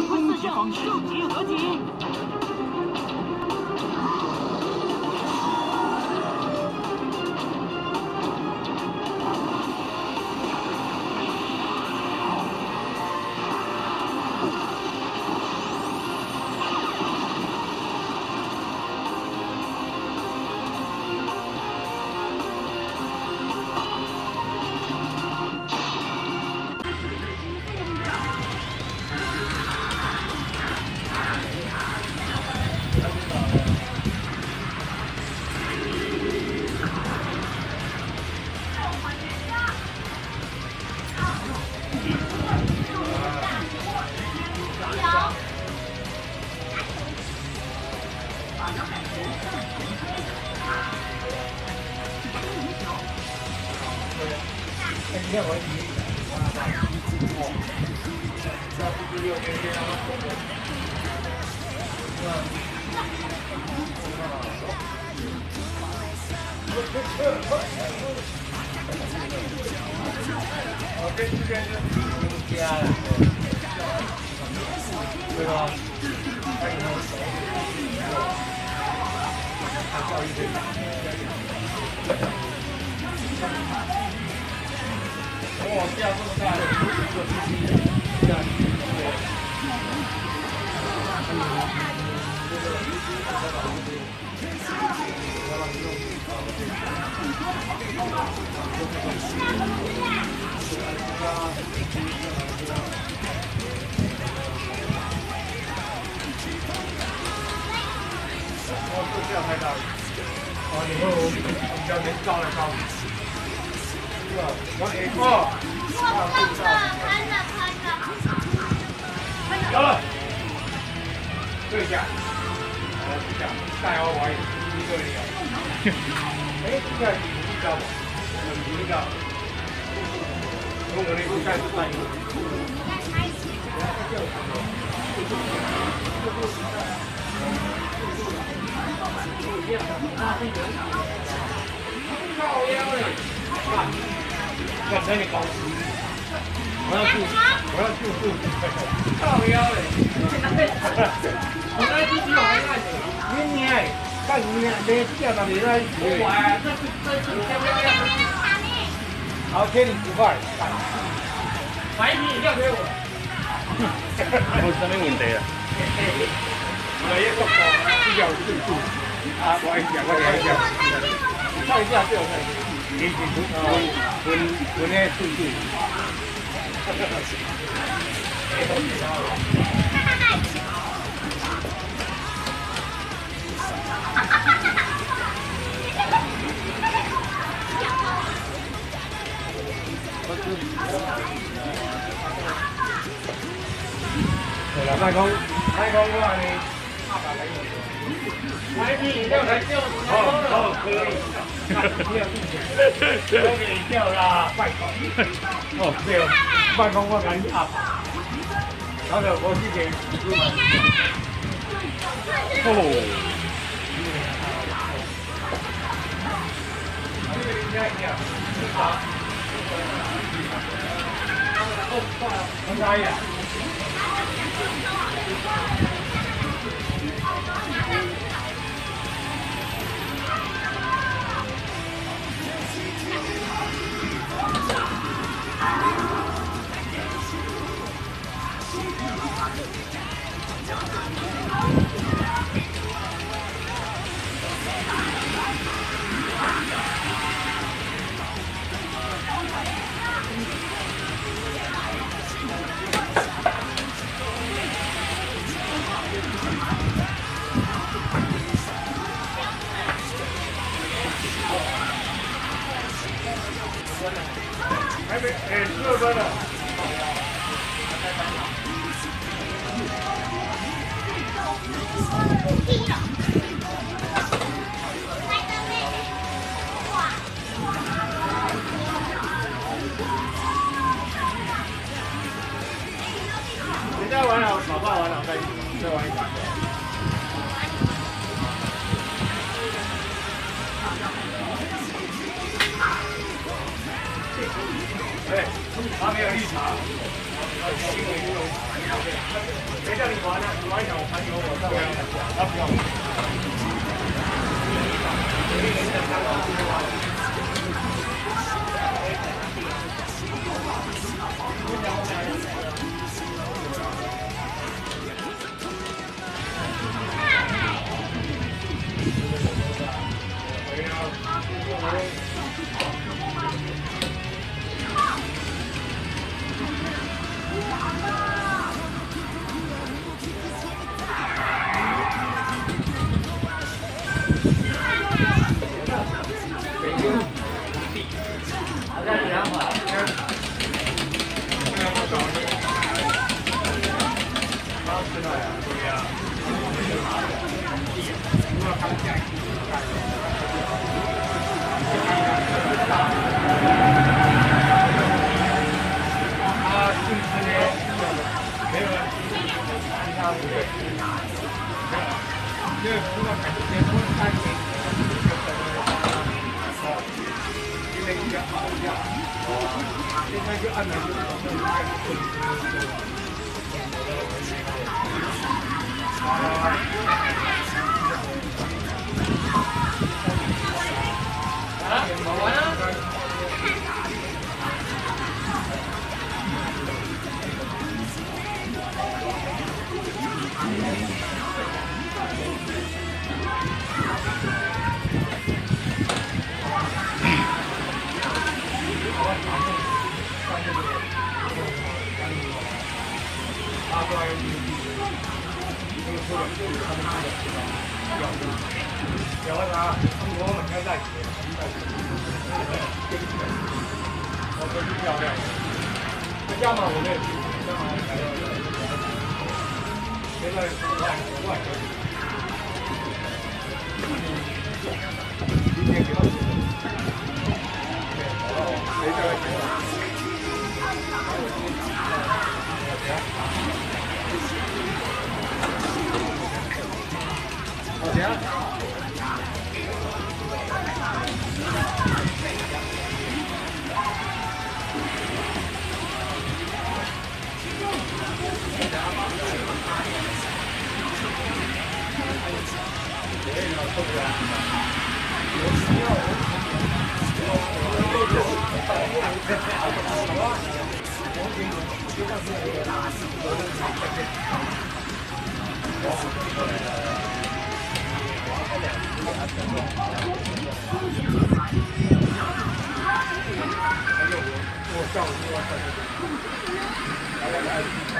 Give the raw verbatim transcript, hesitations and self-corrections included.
四胜竖旗合击。 我跟这边是独家的，对吧？还有他教育这个，哇，这样这么大的，这样哦，这样太大了。哦，以后我们比较能高来高。是吧？往 A 过。 我看着，看着，看着。 有了。对一下。呃，这样带好玩一个人有。哎，这样你知道不？你知道。我们那个干是干一个。 靠腰嘞！看那个高级，我要住，我要住住。靠腰嘞！我那只只有那个，你你哎，干你你这那里那我哎，这是这是这边。好，给你十块。买一瓶饮料给我。 有什么问题啊？ 我也不搞，比较住住。啊，我一讲，我讲一讲。看一下这种的，你你分分分的顺序。对了，卖空卖空的话呢，二百来元。 买瓶饮料才六十哦哦，可以。我给你掉啦，拜托。哦，对哦，拜托我给你压吧。然后我之前哦。很大一点。 还没，哎，十六分了。人家玩了，老爸玩了，再再玩一把。 我对，他没有绿茶。谁叫你玩呢？你玩一场，我盘球，我再玩一场。他不要。有啊，中国很漂亮，我都是漂亮。要么我们要么还有，现在外外国，今天给到几分？对，哦，谁在几分？好的。我上午我上午。